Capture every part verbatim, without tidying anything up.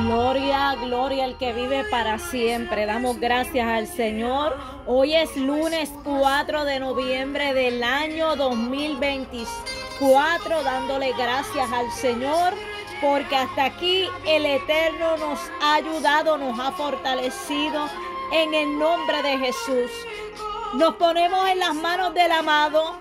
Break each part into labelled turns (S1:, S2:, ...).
S1: Gloria, gloria al que vive para siempre. Damos gracias al Señor. Hoy es lunes cuatro de noviembre del año dos mil veinticuatro, dándole gracias al Señor porque hasta aquí el Eterno nos ha ayudado, nos ha fortalecido en el nombre de Jesús. Nos ponemos en las manos del amado,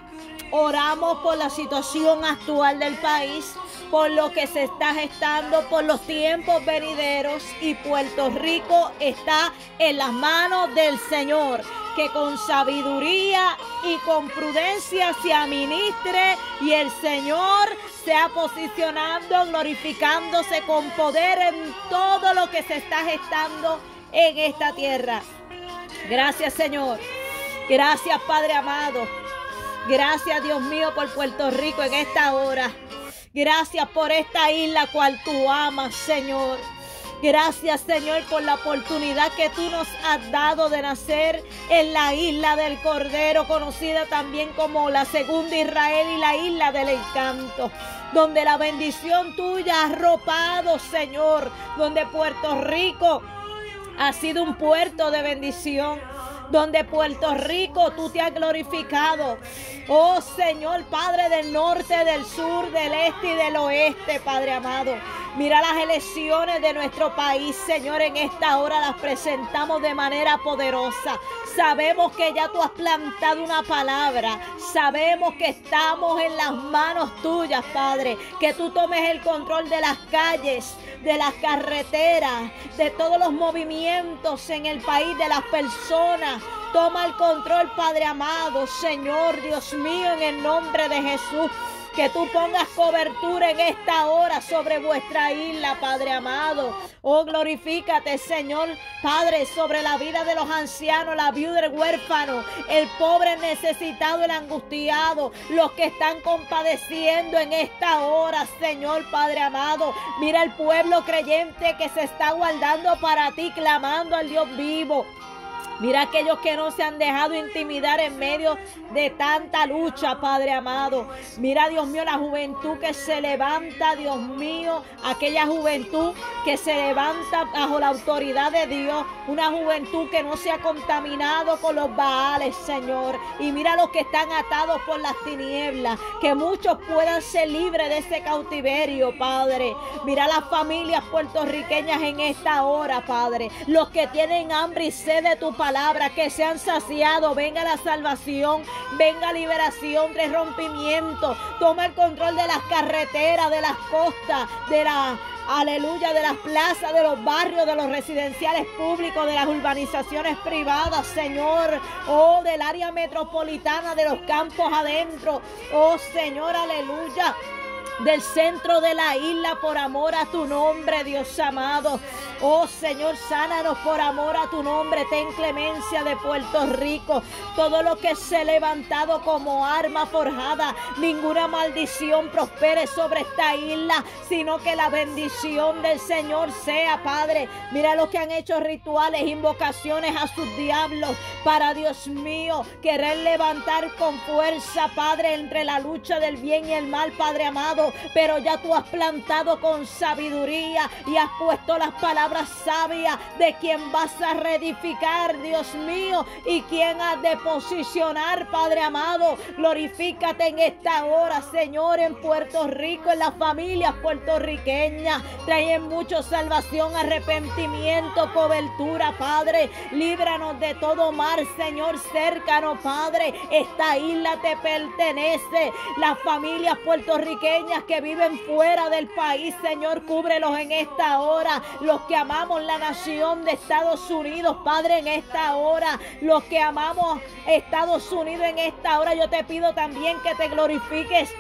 S1: oramos por la situación actual del país, por lo que se está gestando, por los tiempos venideros, y Puerto Rico está en las manos del Señor, que con sabiduría y con prudencia se administre y el Señor sea posicionando, glorificándose con poder en todo lo que se está gestando en esta tierra. Gracias, Señor. Gracias, Padre amado. Gracias, Dios mío, por Puerto Rico en esta hora. Gracias por esta isla cual tú amas, Señor. Gracias, Señor, por la oportunidad que tú nos has dado de nacer en la isla del Cordero, conocida también como la segunda Israel y la isla del encanto, donde la bendición tuya ha arropado, Señor, donde Puerto Rico ha sido un puerto de bendición, donde Puerto Rico tú te has glorificado. Oh Señor, Padre del norte, del sur, del este y del oeste, Padre amado. Mira las elecciones de nuestro país, Señor, en esta hora las presentamos de manera poderosa. Sabemos que ya tú has plantado una palabra. Sabemos que estamos en las manos tuyas, Padre. Que tú tomes el control de las calles, de las carreteras, de todos los movimientos en el país, de las personas. Toma el control, Padre amado, Señor, Dios mío, en el nombre de Jesús. Que tú pongas cobertura en esta hora sobre vuestra isla, Padre amado. Oh, glorifícate, Señor, Padre, sobre la vida de los ancianos, la viuda, el huérfano, el pobre, el necesitado, el angustiado, los que están compadeciendo en esta hora, Señor, Padre amado. Mira el pueblo creyente que se está guardando para ti, clamando al Dios vivo. Mira aquellos que no se han dejado intimidar en medio de tanta lucha, Padre amado. Mira, Dios mío, la juventud que se levanta, Dios mío, aquella juventud que se levanta bajo la autoridad de Dios. Una juventud que no se ha contaminado con los baales, Señor. Y mira los que están atados por las tinieblas, que muchos puedan ser libres de ese cautiverio, Padre. Mira las familias puertorriqueñas en esta hora, Padre. Los que tienen hambre y sed de tu palabra. Palabra, que sean saciados, venga la salvación, venga liberación, de rompimiento. Toma el control de las carreteras, de las costas, de la aleluya, de las plazas, de los barrios, de los residenciales públicos, de las urbanizaciones privadas, Señor. Oh, del área metropolitana, de los campos adentro. Oh, Señor, aleluya. Del centro de la isla, por amor a tu nombre, Dios amado. Oh Señor, sánanos por amor a tu nombre. Ten clemencia de Puerto Rico. Todo lo que se ha levantado como arma forjada, ninguna maldición prospere sobre esta isla, sino que la bendición del Señor sea, Padre. Mira los que han hecho rituales, invocaciones a sus diablos para, Dios mío, querer levantar con fuerza, Padre, entre la lucha del bien y el mal, Padre amado. Pero ya tú has plantado con sabiduría y has puesto las palabras sabias de quien vas a reedificar, Dios mío, y quien has de posicionar, Padre amado. Glorifícate en esta hora, Señor, en Puerto Rico, en las familias puertorriqueñas. Traen mucho salvación, arrepentimiento, cobertura, Padre. Líbranos de todo mal, Señor, cércanos, Padre. Esta isla te pertenece. Las familias puertorriqueñas que viven fuera del país, Señor, cúbrelos en esta hora. Los que amamos la nación de Estados Unidos, Padre, en esta hora. Los que amamos Estados Unidos en esta hora, yo te pido también que te glorifiques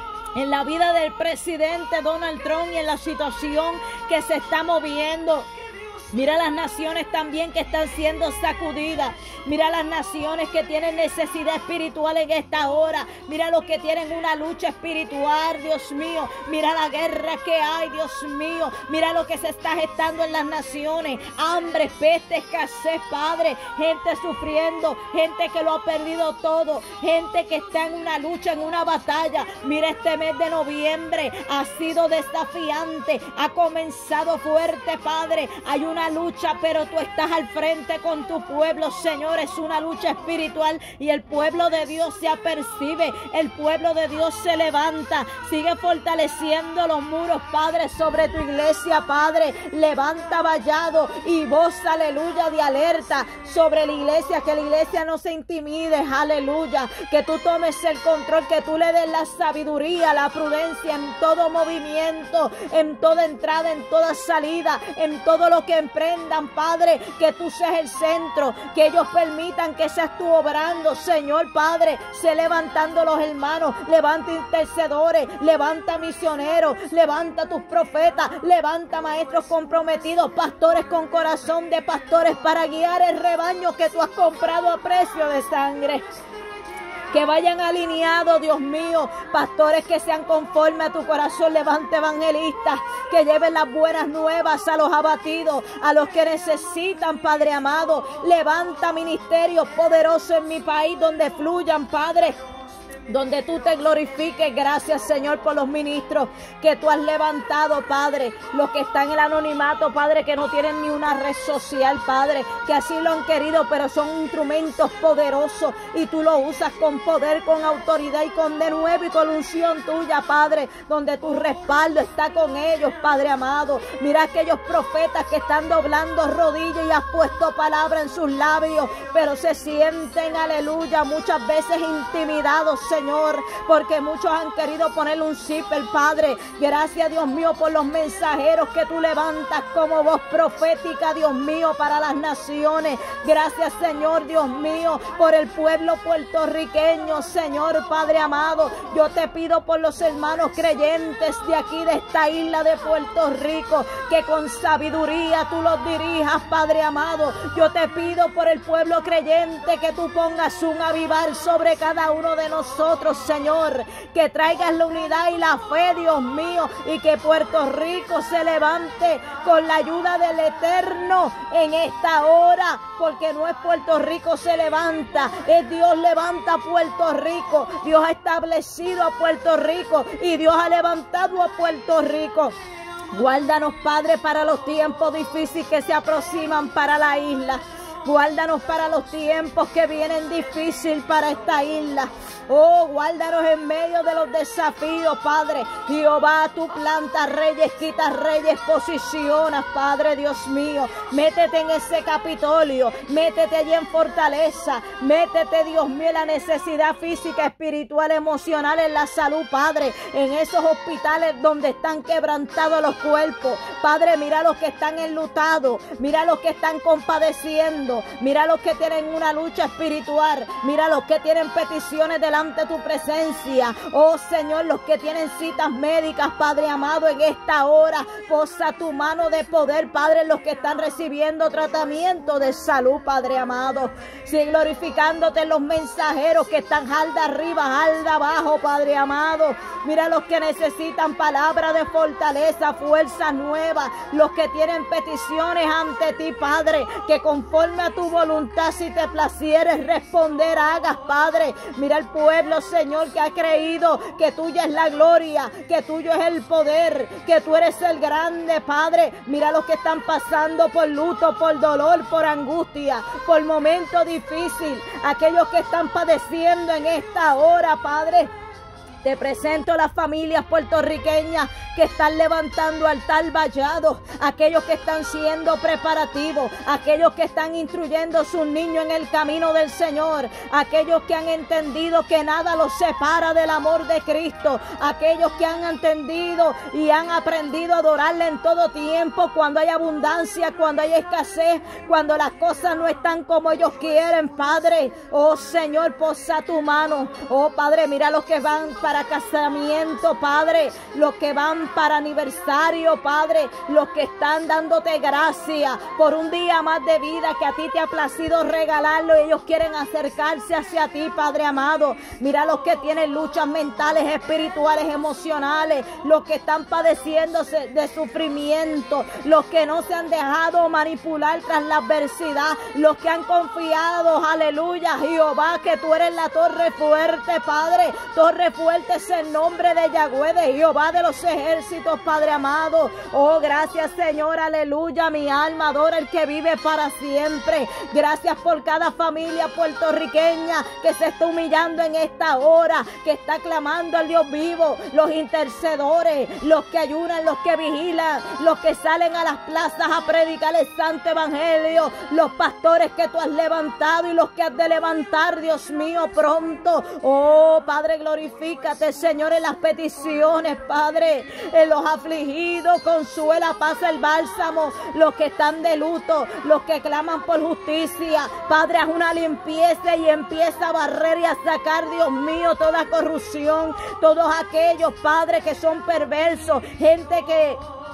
S1: en la vida del presidente Donald Trump y en la situación que se está moviendo. Mira las naciones también que están siendo sacudidas. Mira las naciones que tienen necesidad espiritual en esta hora. Mira los que tienen una lucha espiritual, Dios mío. Mira la guerra que hay, Dios mío. Mira lo que se está gestando en las naciones. Hambre, peste, escasez, Padre. Gente sufriendo, gente que lo ha perdido todo. Gente que está en una lucha, en una batalla. Mira, este mes de noviembre ha sido desafiante. Ha comenzado fuerte, Padre. Hay una lucha, pero tú estás al frente con tu pueblo, Señor. Es una lucha espiritual y el pueblo de Dios se apercibe, el pueblo de Dios se levanta. Sigue fortaleciendo los muros, Padre, sobre tu iglesia, Padre. Levanta vallado y voz, aleluya, de alerta sobre la iglesia, que la iglesia no se intimide, aleluya. Que tú tomes el control, que tú le des la sabiduría, la prudencia en todo movimiento, en toda entrada, en toda salida, en todo lo que emprendan, Padre. Que tú seas el centro, que ellos permitan que seas tú obrando, Señor, Padre. Sé levantando los hermanos, levanta intercedores, levanta misioneros, levanta tus profetas, levanta maestros comprometidos, pastores con corazón de pastores para guiar el rebaño que tú has comprado a precio de sangre. Que vayan alineados, Dios mío, pastores que sean conforme a tu corazón. Levanta evangelistas que lleven las buenas nuevas a los abatidos, a los que necesitan, Padre amado. Levanta ministerios poderosos en mi país donde fluyan, Padre, donde tú te glorifiques. Gracias, Señor, por los ministros que tú has levantado, Padre. Los que están en el anonimato, Padre, que no tienen ni una red social, Padre, que así lo han querido, pero son instrumentos poderosos y tú lo usas con poder, con autoridad y con denuedo y con unción tuya, Padre, donde tu respaldo está con ellos, Padre amado. Mira aquellos profetas que están doblando rodillas y has puesto palabra en sus labios, pero se sienten, aleluya, muchas veces intimidados, Señor. Señor, porque muchos han querido ponerle un zipper, Padre. Gracias, Dios mío, por los mensajeros que tú levantas como voz profética, Dios mío, para las naciones. Gracias, Señor, Dios mío, por el pueblo puertorriqueño, Señor, Padre amado. Yo te pido por los hermanos creyentes de aquí, de esta isla de Puerto Rico, que con sabiduría tú los dirijas, Padre amado. Yo te pido por el pueblo creyente que tú pongas un avivar sobre cada uno de nosotros, Señor, que traigas la unidad y la fe, Dios mío, y que Puerto Rico se levante con la ayuda del Eterno en esta hora, porque no es Puerto Rico se levanta, es Dios levanta a Puerto Rico. Dios ha establecido a Puerto Rico y Dios ha levantado a Puerto Rico. Guárdanos, Padre, para los tiempos difíciles que se aproximan para la isla. Guárdanos para los tiempos que vienen difíciles para esta isla. Oh, guárdanos en medio de los desafíos, Padre. Jehová, tú plantas reyes, quitas reyes, posicionas, Padre Dios mío. Métete en ese Capitolio, métete allí en Fortaleza, métete, Dios mío, en la necesidad física, espiritual, emocional, en la salud, Padre. En esos hospitales donde están quebrantados los cuerpos, Padre, mira los que están enlutados, mira los que están compadeciendo, mira los que tienen una lucha espiritual, mira los que tienen peticiones delante de tu presencia. Oh Señor, los que tienen citas médicas, Padre amado, en esta hora, posa tu mano de poder, Padre, los que están recibiendo tratamiento de salud, Padre amado. Sigue glorificándote en los mensajeros que están alda arriba, alda abajo, Padre amado. Mira los que necesitan palabra de fortaleza, fuerza nueva, los que tienen peticiones ante ti, Padre, que conforme a tu voluntad, si te placieres responder, hagas, Padre. Mira el pueblo, Señor, que ha creído que tuya es la gloria, que tuyo es el poder, que tú eres el grande, Padre. Mira los que están pasando por luto, por dolor, por angustia, por momentos difíciles, aquellos que están padeciendo en esta hora, Padre. Te presento las familias puertorriqueñas que están levantando altar vallado, aquellos que están siendo preparativos, aquellos que están instruyendo a sus niños en el camino del Señor, aquellos que han entendido que nada los separa del amor de Cristo, aquellos que han entendido y han aprendido a adorarle en todo tiempo, cuando hay abundancia, cuando hay escasez, cuando las cosas no están como ellos quieren, Padre. Oh Señor, posa tu mano. Oh Padre, mira los que van para para casamiento, Padre, los que van para aniversario, Padre, los que están dándote gracias por un día más de vida que a ti te ha placido regalarlo, y ellos quieren acercarse hacia ti, Padre amado. Mira los que tienen luchas mentales, espirituales, emocionales, los que están padeciendo de sufrimiento, los que no se han dejado manipular tras la adversidad, los que han confiado, aleluya, Jehová, que tú eres la torre fuerte, Padre. Torre fuerte es el nombre de Yahweh, de Jehová de los ejércitos, Padre amado. Oh, gracias, Señor, aleluya. Mi alma adora el que vive para siempre. Gracias por cada familia puertorriqueña que se está humillando en esta hora, que está clamando al Dios vivo, los intercedores, los que ayunan, los que vigilan, los que salen a las plazas a predicar el santo evangelio, los pastores que tú has levantado y los que has de levantar, Dios mío, pronto. Oh, Padre, glorifícate, Señor, en las peticiones, Padre, en los afligidos, consuela, pasa el bálsamo, los que están de luto, los que claman por justicia, Padre, haz una limpieza y empieza a barrer y a sacar, Dios mío, toda corrupción, todos aquellos, Padre, que son perversos, gente que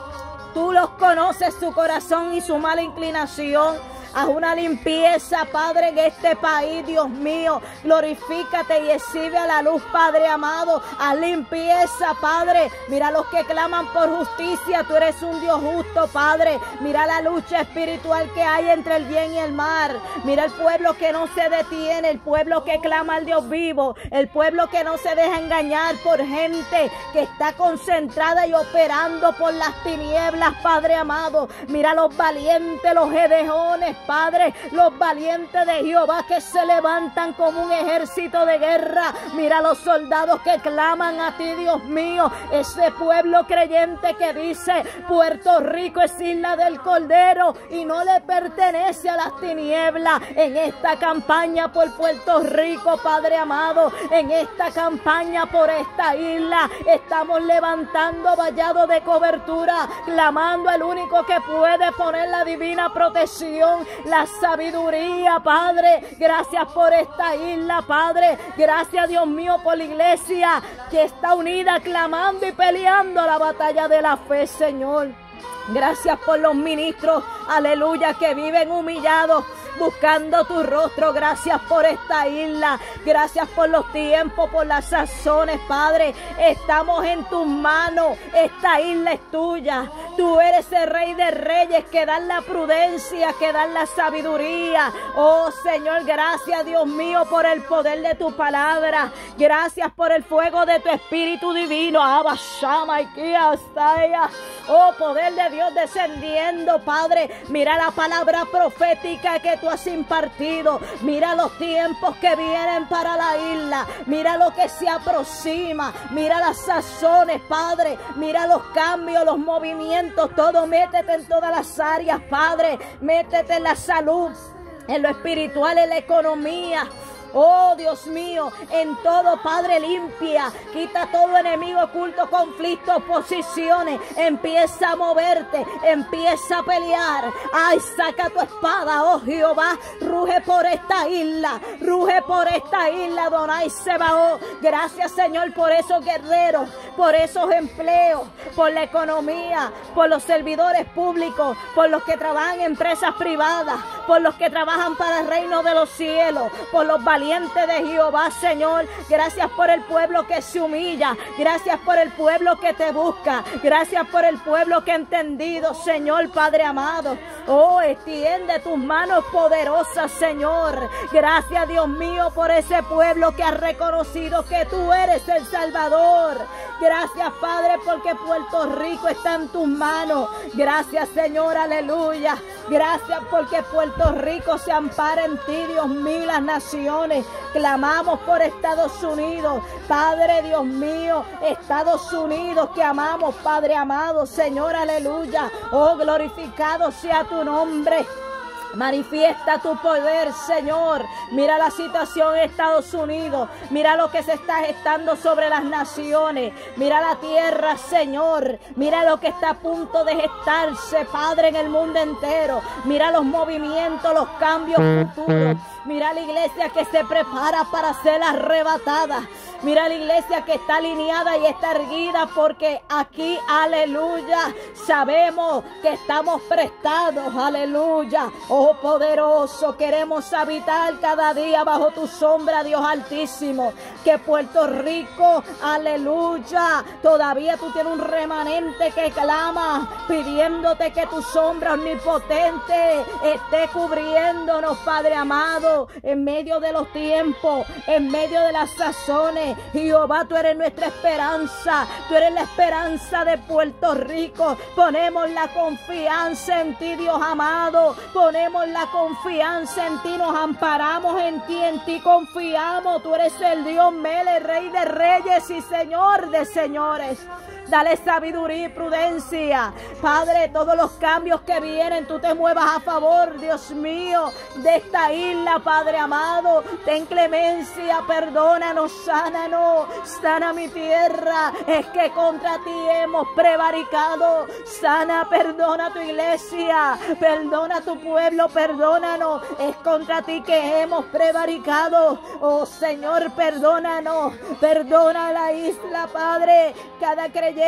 S1: tú los conoces, su corazón y su mala inclinación. Haz una limpieza, Padre, en este país, Dios mío. Glorifícate y exhibe a la luz, Padre amado. Haz limpieza, Padre. Mira los que claman por justicia. Tú eres un Dios justo, Padre. Mira la lucha espiritual que hay entre el bien y el mal. Mira el pueblo que no se detiene, el pueblo que clama al Dios vivo, el pueblo que no se deja engañar por gente que está concentrada y operando por las tinieblas, Padre amado. Mira los valientes, los gedeones, Padre, los valientes de Jehová que se levantan como un ejército de guerra. Mira los soldados que claman a ti, Dios mío. Ese pueblo creyente que dice: Puerto Rico es isla del Cordero y no le pertenece a las tinieblas. En esta campaña por Puerto Rico, Padre amado, en esta campaña por esta isla, estamos levantando vallado de cobertura, clamando al único que puede poner la divina protección, la sabiduría, Padre. Gracias por esta isla, Padre. Gracias, Dios mío, por la iglesia que está unida, clamando y peleando la batalla de la fe, Señor. Gracias por los ministros, aleluya, que viven humillados, buscando tu rostro. Gracias por esta isla. Gracias por los tiempos, por las sazones, Padre. Estamos en tus manos. Esta isla es tuya. Tú eres el Rey de Reyes, que dan la prudencia, que dan la sabiduría. Oh, Señor, gracias, Dios mío, por el poder de tu palabra. Gracias por el fuego de tu Espíritu Divino. Abba, Shama, Ikia, Astaya. Oh, poder de Dios descendiendo, Padre. Mira la palabra profética que tú has impartido. Mira los tiempos que vienen para la isla. Mira lo que se aproxima. Mira las sazones, Padre. Mira los cambios, los movimientos. Todo, métete en todas las áreas, Padre. Métete en la salud, en lo espiritual, en la economía. Oh, Dios mío, en todo, Padre, limpia. Quita todo enemigo oculto, conflicto, oposiciones. Empieza a moverte, empieza a pelear. Ay, saca tu espada, oh Jehová. Ruge por esta isla, ruge por esta isla, Adonai Sebaot. Gracias, Señor, por esos guerreros, por esos empleos, por la economía, por los servidores públicos, por los que trabajan en empresas privadas, por los que trabajan para el reino de los cielos, por los valientes de Jehová, Señor. Gracias por el pueblo que se humilla. Gracias por el pueblo que te busca. Gracias por el pueblo que ha entendido, Señor, Padre amado. Oh, extiende tus manos poderosas, Señor. Gracias, Dios mío, por ese pueblo que ha reconocido que tú eres el Salvador. Gracias, Padre, porque Puerto Rico está en tus manos. Gracias, Señor, aleluya. Gracias porque Puerto Rico se ampara en ti, Dios mío, las naciones. Clamamos por Estados Unidos, Padre, Dios mío, Estados Unidos que amamos, Padre amado, Señor, aleluya. Oh, glorificado sea tu nombre. Manifiesta tu poder, Señor. Mira la situación en Estados Unidos. Mira lo que se está gestando sobre las naciones. Mira la tierra, Señor. Mira lo que está a punto de gestarse, Padre, en el mundo entero. Mira los movimientos, los cambios futuros. Mira la iglesia que se prepara para ser arrebatada. Mira la iglesia que está alineada y está erguida, porque aquí, aleluya, sabemos que estamos prestados, aleluya. Oh poderoso, queremos habitar cada día bajo tu sombra, Dios Altísimo. Que Puerto Rico, aleluya, todavía tú tienes un remanente que clama, pidiéndote que tu sombra omnipotente esté cubriéndonos, Padre amado, en medio de los tiempos, en medio de las sazones. Jehová, tú eres nuestra esperanza, tú eres la esperanza de Puerto Rico. Ponemos la confianza en ti, Dios amado, ponemos la confianza en ti, nos amparamos en ti, en ti confiamos. Tú eres el Dios Mele, Rey de reyes y Señor de señores. Dale sabiduría y prudencia, Padre. Todos los cambios que vienen, tú te muevas a favor, Dios mío, de esta isla, Padre amado. Ten clemencia, perdónanos, sánanos, sana mi tierra. Es que contra ti hemos prevaricado. Sana, perdona a tu iglesia, perdona a tu pueblo, perdónanos. Es contra ti que hemos prevaricado. Oh Señor, perdónanos, perdona a la isla, Padre. Cada creyente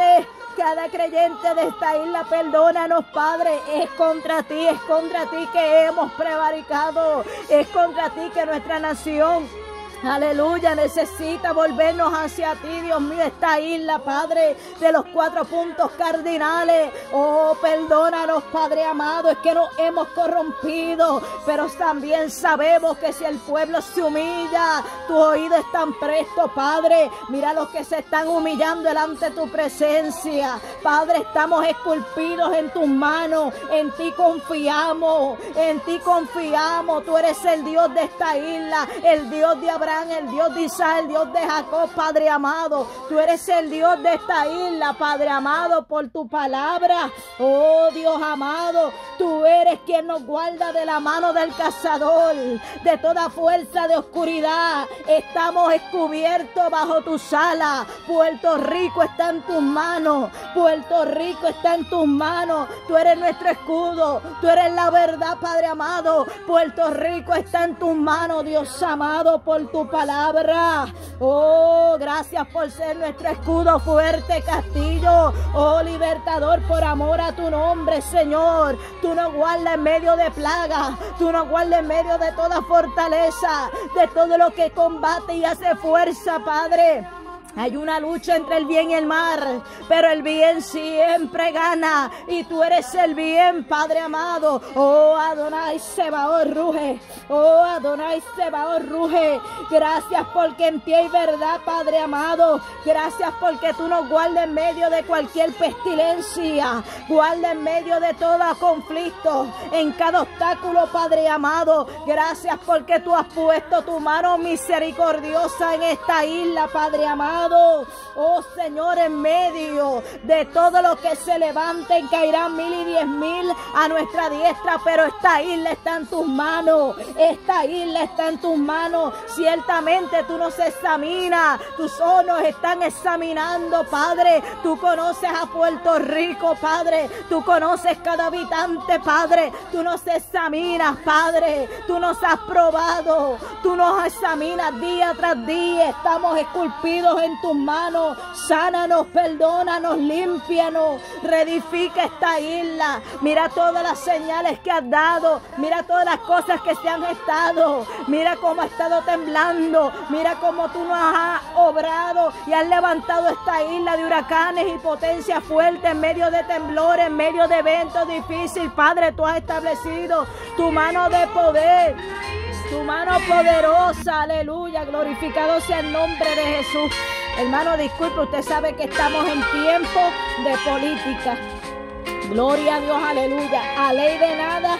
S1: Cada creyente de esta isla, perdónanos, Padre. Es contra ti, es contra ti que hemos prevaricado. Es contra ti que nuestra nación, aleluya, necesita volvernos hacia ti, Dios mío, esta isla, Padre, de los cuatro puntos cardinales. Oh, perdónanos, Padre amado, es que nos hemos corrompido, pero también sabemos que si el pueblo se humilla, tu oído es tan presto, Padre. Mira los que se están humillando delante de tu presencia, Padre. Estamos esculpidos en tus manos, en ti confiamos, en ti confiamos. Tú eres el Dios de esta isla, el Dios de Abraham, el Dios de Isaac, el Dios de Jacob, Padre amado. Tú eres el Dios de esta isla, Padre amado, por tu palabra. Oh Dios amado, tú eres quien nos guarda de la mano del cazador, de toda fuerza de oscuridad. Estamos descubiertos bajo tus alas. Puerto Rico está en tus manos, Puerto Rico está en tus manos. Tú eres nuestro escudo, tú eres la verdad, Padre amado. Puerto Rico está en tus manos, Dios amado, por tu palabra. Oh, gracias por ser nuestro escudo fuerte, castillo. Oh, libertador, por amor a tu nombre, Señor. Tú nos guardas en medio de plagas, tú nos guardas en medio de toda fortaleza, de todo lo que combate y hace fuerza, Padre. Hay una lucha entre el bien y el mal, pero el bien siempre gana, y tú eres el bien, Padre amado. Oh, Adonai Sebaot ruge, oh, Adonai Sebaot ruge. Gracias porque en ti hay verdad, Padre amado. Gracias porque tú nos guardas en medio de cualquier pestilencia, guarda en medio de todo conflicto, en cada obstáculo, Padre amado. Gracias porque tú has puesto tu mano misericordiosa en esta isla, Padre amado. Oh Señor, en medio de todo lo que se levanten, caerán mil y diez mil a nuestra diestra, pero esta isla está en tus manos. Esta isla está en tus manos. Ciertamente tú nos examinas, tus ojos nos están examinando, Padre. Tú conoces a Puerto Rico, Padre. Tú conoces cada habitante, Padre. Tú nos examinas, Padre. Tú nos has probado, tú nos examinas día tras día. Estamos esculpidos en tus manos. Sánanos, perdónanos, límpianos, reedifica esta isla. Mira todas las señales que has dado, mira todas las cosas que se han gestado, mira cómo ha estado temblando, mira cómo tú nos has obrado y has levantado esta isla de huracanes y potencia fuerte en medio de temblores, en medio de eventos difíciles. Padre, tú has establecido tu mano de poder, tu mano poderosa, aleluya, glorificado sea el nombre de Jesús. Hermano, disculpe, usted sabe que estamos en tiempo de política. Gloria a Dios, aleluya. A ley de nada,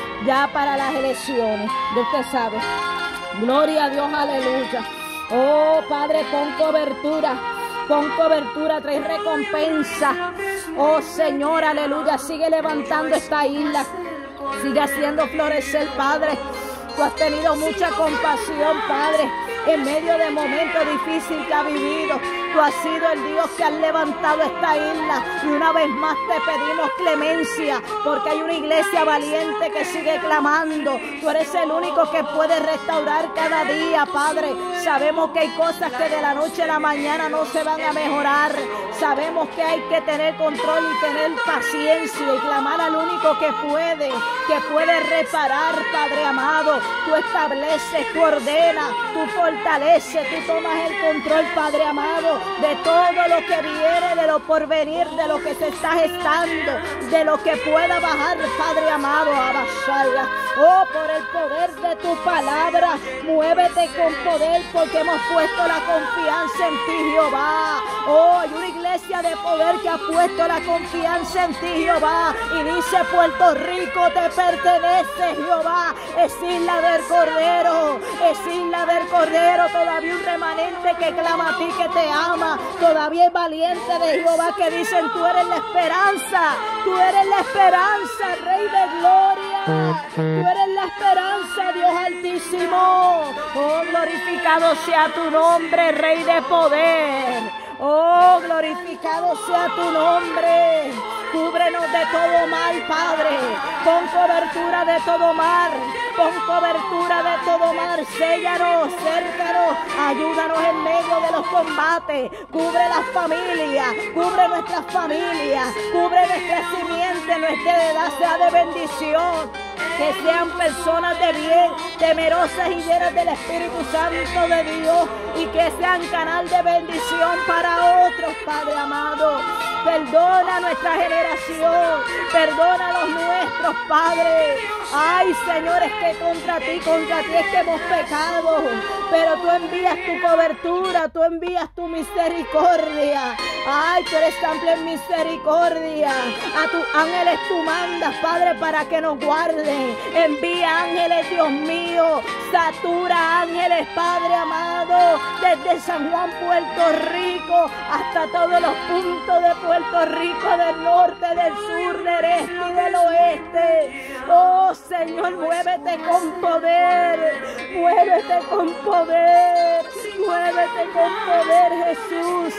S1: ya para las elecciones. Usted sabe. Gloria a Dios, aleluya. Oh, Padre, pon cobertura. Pon cobertura, trae recompensa. Oh, Señor, aleluya. Sigue levantando esta isla. Sigue haciendo florecer, Padre. Tú has tenido mucha compasión, Padre, en medio de momentos difíciles que ha vivido. Tú has sido el Dios que has levantado esta isla. Y una vez más te pedimos clemencia, porque hay una iglesia valiente que sigue clamando. Tú eres el único que puede restaurar cada día, Padre. Sabemos que hay cosas que de la noche a la mañana no se van a mejorar. Sabemos que hay que tener control y tener paciencia y clamar al único que puede, que puede reparar, Padre amado. Tú estableces, tú ordenas, tú fortaleces, tú tomas el control, Padre amado, de todo lo que viene, de lo porvenir, de lo que se está gestando, de lo que pueda bajar, Padre amado, a Basaya. Oh, por el poder de tu palabra, muévete con poder, porque hemos puesto la confianza en ti, Jehová. Oh, hay una iglesia de poder que ha puesto la confianza en ti, Jehová. Y dice: Puerto Rico te pertenece, Jehová. Es isla del Cordero, es isla del Cordero. Todavía un remanente que clama a ti, que te ama. Todavía hay valiente de Jehová que dicen: tú eres la esperanza, tú eres la esperanza, Rey de gloria. Tú eres la esperanza, Dios altísimo. Oh, glorificado sea tu nombre, Rey de poder. Oh, glorificado sea tu nombre. Cúbrenos de todo mal, Padre. Pon cobertura de todo mal. Pon cobertura de todo mal. Séllanos, cércanos. Ayúdanos en medio de los combates. Cubre las familias. Cubre nuestras familias. Cubre nuestra simiente. Nuestra edad sea de bendición. Que sean personas de bien, temerosas y llenas del Espíritu Santo de Dios, y que sean canal de bendición para otros, Padre amado. Perdona nuestra generación, perdona a los nuestros, Padre. Ay, Señor, es que contra ti, contra ti es que hemos pecado, pero tú envías tu cobertura, tú envías tu misericordia. Ay, tú eres amplio en misericordia. A tus ángeles tú mandas, Padre, para que nos guarden. Envía ángeles, Dios mío. Satura ángeles, Padre amado, desde San Juan, Puerto Rico, hasta todos los puntos de Puerto Rico, del norte, del sur, del este y del oeste. Oh, Señor, muévete con poder, muévete con poder, muévete con poder, Jesús.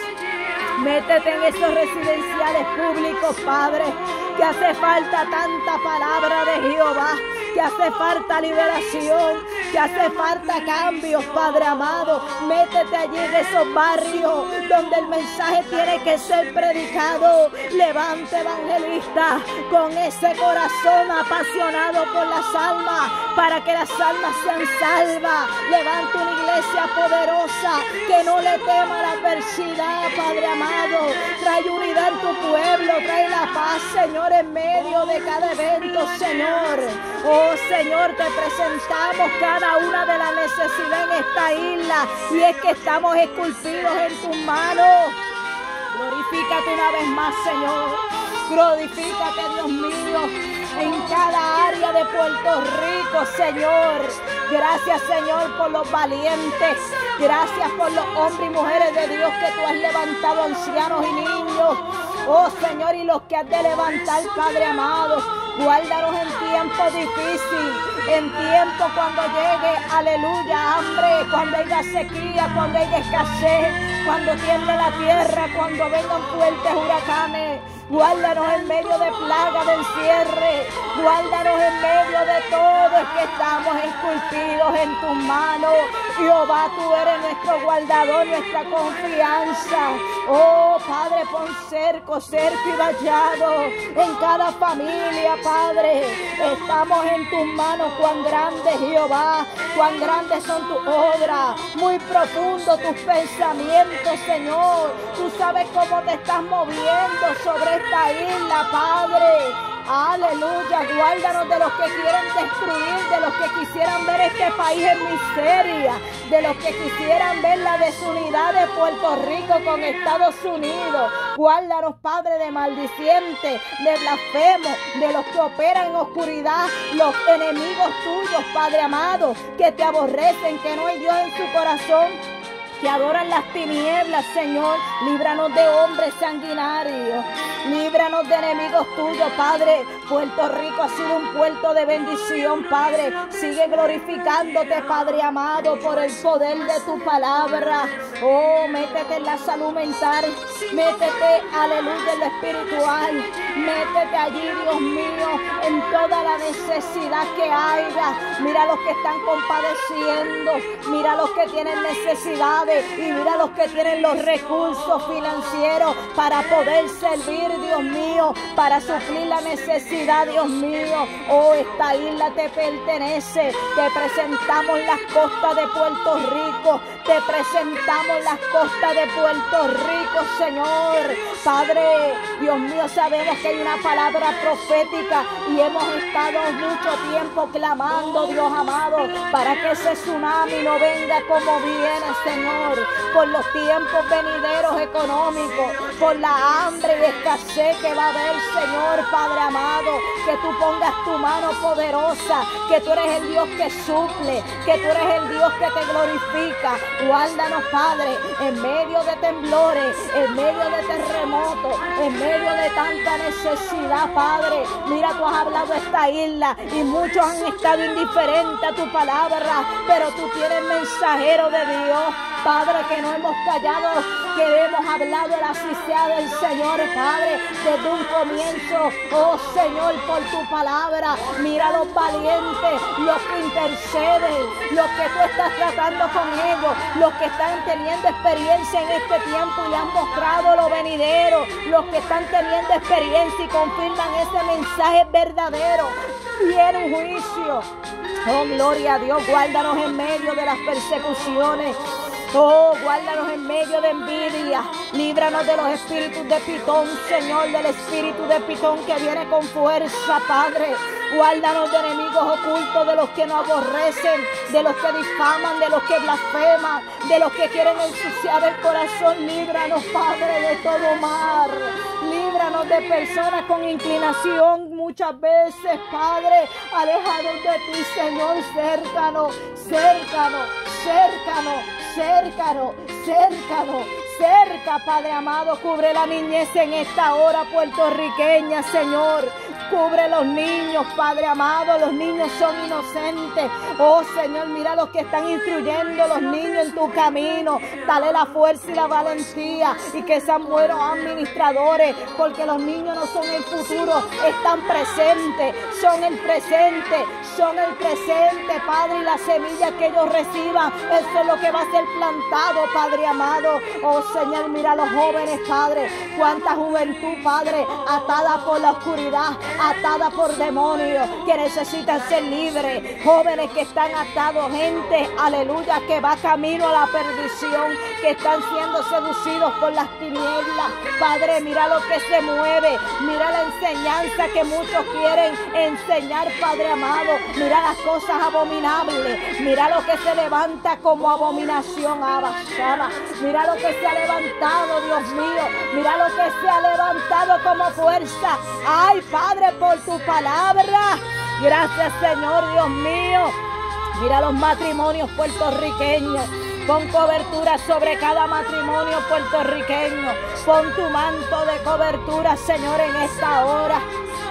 S1: Métete en esos residenciales públicos, Padre, que hace falta tanta palabra de Jehová, que hace falta liberación, que hace falta cambios, Padre amado. Métete allí en esos barrios donde el mensaje tiene que ser predicado. Levante, evangelista, con ese corazón apasionado por las almas, para que las almas sean salvas. Levante una iglesia poderosa que no le tema la adversidad, Padre amado. Trae unidad en tu pueblo, trae la paz, Señor, en medio de cada evento, Señor. Oh, Señor, te presentamos cada una de las necesidades en esta isla, y es que estamos esculpidos en tus manos. Glorifícate una vez más, Señor. Glorifícate, Dios mío, en cada área de Puerto Rico, Señor. Gracias, Señor, por los valientes. Gracias por los hombres y mujeres de Dios que tú has levantado, ancianos y niños. Oh, Señor, y los que has de levantar, Padre amado. Guárdanos en tiempo difícil, en tiempo cuando llegue, aleluya, hambre, cuando haya sequía, cuando haya escasez, cuando tiemble la tierra, cuando vengan fuertes huracanes. Guárdanos en medio de plaga, de encierre. Guárdanos en medio de todo, es que estamos esculpidos en tus manos. Jehová, tú eres nuestro guardador, nuestra confianza. Oh, Padre, pon cerco, cerco y vallado en cada familia, Padre. Estamos en tus manos. Cuán grande, Jehová, cuán grandes son tus obras, muy profundo tus pensamientos, Señor. Tú sabes cómo te estás moviendo sobre esta isla, Padre. Aleluya, guárdanos de los que quieren destruir, de los que quisieran ver este país en miseria, de los que quisieran ver la desunidad de Puerto Rico con Estados Unidos. Guárdanos, Padre, de maldicientes, de blasfemos, de los que operan en oscuridad, los enemigos tuyos, Padre amado, que te aborrecen, que no hay Dios en su corazón. que adoran las tinieblas, Señor. Líbranos de hombres sanguinarios, líbranos de enemigos tuyos, Padre. Puerto Rico ha sido un puerto de bendición, Padre. Sigue glorificándote, Padre amado, por el poder de tu palabra. Oh, métete en la salud mental, métete, aleluya, en lo espiritual, métete allí, Dios mío, en toda la necesidad que haya. Mira los que están compadeciendo, mira los que tienen necesidades y mira los que tienen los recursos financieros para poder servir, Dios mío, para suplir la necesidad, Dios mío. Oh, esta isla te pertenece. Te presentamos las costas de Puerto Rico, te presentamos las costas de Puerto Rico, Señor. Padre, Dios mío, sabemos que hay una palabra profética y hemos estado mucho tiempo clamando, Dios amado, para que ese tsunami no venga como viene, Señor, por los tiempos venideros económicos, por la hambre y escasez que va a haber, Señor, Padre amado, que tú pongas tu mano poderosa, que tú eres el Dios que suple, que tú eres el Dios que te glorifica. Guárdanos, Padre, en medio de temblores, en medio de terremotos, en medio de tanta necesidad, Padre. Mira, tú has hablado de esta isla y muchos han estado indiferentes a tu palabra, pero tú tienes mensajero de Dios, Padre, que no hemos callado, que hemos hablado de la asistencia del Señor, Padre, desde un comienzo. Oh, Señor, por tu palabra, mira los valientes, los que interceden, los que tú estás tratando con ellos, los que están teniendo experiencia en este tiempo y han mostrado lo venidero, los que están teniendo experiencia y confirman ese mensaje verdadero. Viene un juicio. Oh, gloria a Dios, guárdanos en medio de las persecuciones. Oh, guárdanos en medio de envidia. Líbranos de los espíritus de Pitón, Señor, del espíritu de Pitón que viene con fuerza, Padre. Guárdanos de enemigos ocultos, de los que nos aborrecen, de los que difaman, de los que blasfeman, de los que quieren ensuciar el corazón. Líbranos, Padre, de todo mal. Líbranos de personas con inclinación muchas veces, Padre, alejados de ti, Señor. Cércanos, cércanos, cércanos, cércanos, cércanos. Cerca, Padre amado, cubre la niñez en esta hora puertorriqueña, Señor. Cubre los niños, Padre amado, los niños son inocentes. Oh, Señor, mira los que están instruyendo a los niños en tu camino. Dale la fuerza y la valentía y que sean buenos administradores, porque los niños no son el futuro, están presentes, son el presente, son el presente, Padre, y la semilla que ellos reciban, eso es lo que va a ser plantado, Padre amado. Oh, Señor, mira a los jóvenes, Padre, cuánta juventud, Padre, atada por la oscuridad, atada por demonios, que necesitan ser libres, jóvenes que están atados, gente, aleluya, que va camino a la perdición, que están siendo seducidos por las tinieblas. Padre, mira lo que se mueve, mira la enseñanza que muchos quieren enseñar, Padre amado, mira las cosas abominables, mira lo que se levanta como abominación, abasada, mira lo que se ha levantado, Dios mío, mira lo que se ha levantado como fuerza. Ay, Padre, por tu palabra, gracias, Señor, Dios mío. Mira los matrimonios puertorriqueños, pon cobertura sobre cada matrimonio puertorriqueño, pon tu manto de cobertura, Señor, en esta hora,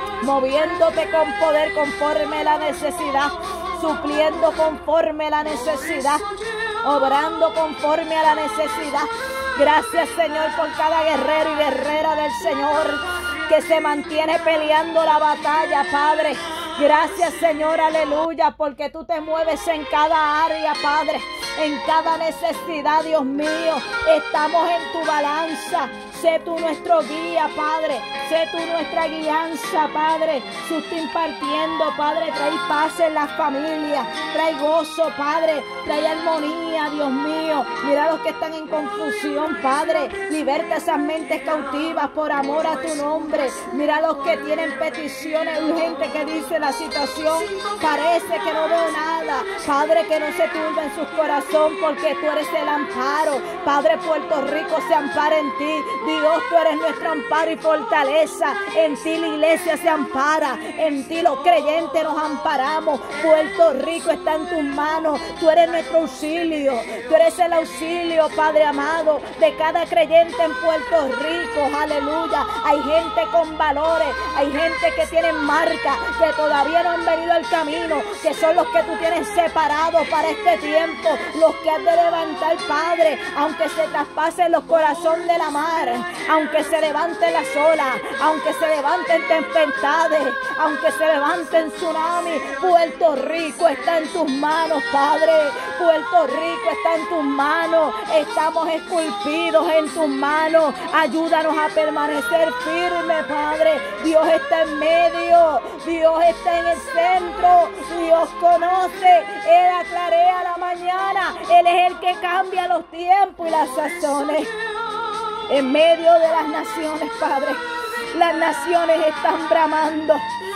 S1: moviéndote con poder conforme la necesidad, supliendo conforme la necesidad, obrando conforme a la necesidad. Gracias, Señor, por cada guerrero y guerrera del Señor que se mantiene peleando la batalla, Padre. Gracias, Señor, aleluya, porque tú te mueves en cada área, Padre, en cada necesidad, Dios mío. Estamos en tu balanza. Sé tú nuestro guía, Padre. Sé tú nuestra guianza, Padre. Tú estás impartiendo, Padre. Trae paz en las familias. Trae gozo, Padre. Trae armonía, Dios mío. Mira los que están en confusión, Padre. Liberta esas mentes cautivas por amor a tu nombre. Mira los que tienen peticiones urgentes, que dice la situación parece que no veo nada. Padre, que no se turbe en su corazón, porque tú eres el amparo. Padre, Puerto Rico se ampara en ti. Dios, tú eres nuestro amparo y fortaleza. En ti la iglesia se ampara, en ti los creyentes nos amparamos. Puerto Rico está en tus manos. Tú eres nuestro auxilio. Tú eres el auxilio, Padre amado, de cada creyente en Puerto Rico. Aleluya. Hay gente con valores, hay gente que tiene marca, que todavía no han venido al camino, que son los que tú tienes separados para este tiempo, los que has de levantar, Padre, aunque se traspasen los corazones de la mar, aunque se levanten las olas, aunque se levanten tempestades, aunque se levanten tsunamis. Puerto Rico está en tus manos, Padre. Puerto Rico está en tus manos. Estamos esculpidos en tus manos. Ayúdanos a permanecer firmes, Padre. Dios está en medio, Dios está en el centro, Dios conoce. Él aclarea la mañana, Él es el que cambia los tiempos y las sazones. En medio de las naciones, Padre, las naciones están bramando.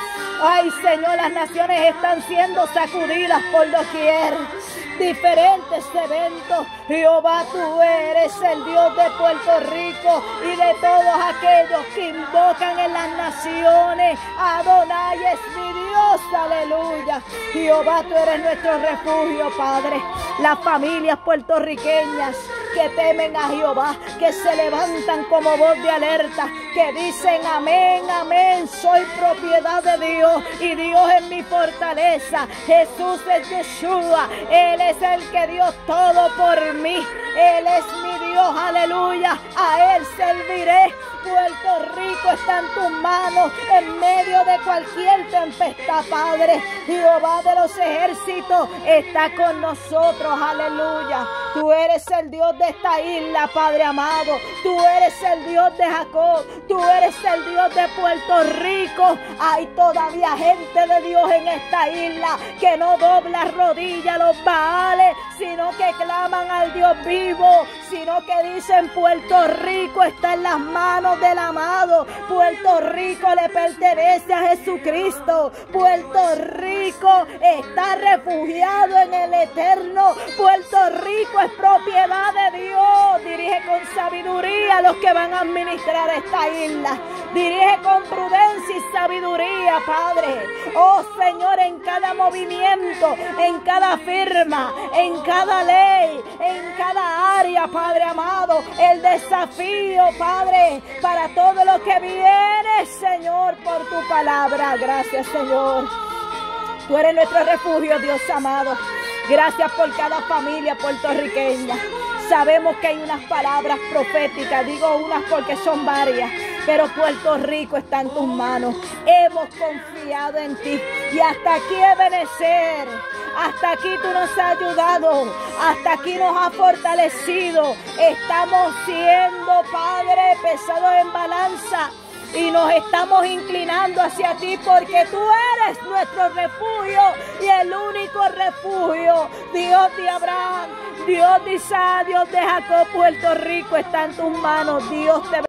S1: Ay, Señor, las naciones están siendo sacudidas por doquier. Diferentes eventos. Jehová, tú eres el Dios de Puerto Rico y de todos aquellos que invocan en las naciones. Adonai es mi Dios, aleluya. Jehová, tú eres nuestro refugio, Padre. Las familias puertorriqueñas que temen a Jehová, que se levantan como voz de alerta, que dicen amén, amén, soy propiedad de Dios y Dios es mi fortaleza. Jesús es Yeshua, Él es el que dio todo por mí, Él es mi Dios, aleluya, a Él serviré. Puerto Rico está en tus manos en medio de cualquier tempestad, Padre. Jehová de los ejércitos está con nosotros, aleluya. Tú eres el Dios de esta isla, Padre amado. Tú eres el Dios de Jacob. Tú eres el Dios de Puerto Rico. Hay todavía gente de Dios en esta isla que no dobla rodilla a los Baales, sino que claman al Dios vivo, sino que dicen Puerto Rico está en las manos del amado. Puerto Rico le pertenece a Jesucristo. Puerto Rico está refugiado en el eterno. Puerto Rico es propiedad de Dios. Dirige con sabiduría a los que van a administrar esta isla. Dirige con prudencia y sabiduría, Padre. Oh Señor, en cada movimiento, en cada firma, en cada ley, en cada área, Padre amado, el desafío, Padre, para todo lo que viene, Señor, por tu palabra. Gracias, Señor. Tú eres nuestro refugio, Dios amado. Gracias por cada familia puertorriqueña. Sabemos que hay unas palabras proféticas, digo unas porque son varias, pero Puerto Rico está en tus manos. Hemos confiado en ti y hasta aquí Ebenezer. Hasta aquí tú nos has ayudado, hasta aquí nos has fortalecido. Estamos siendo, Padre, pesados en balanza y nos estamos inclinando hacia ti porque tú eres nuestro refugio y el único refugio. Dios de Abraham, Dios de Isaac, Dios de Jacob. Puerto Rico está en tus manos. Dios te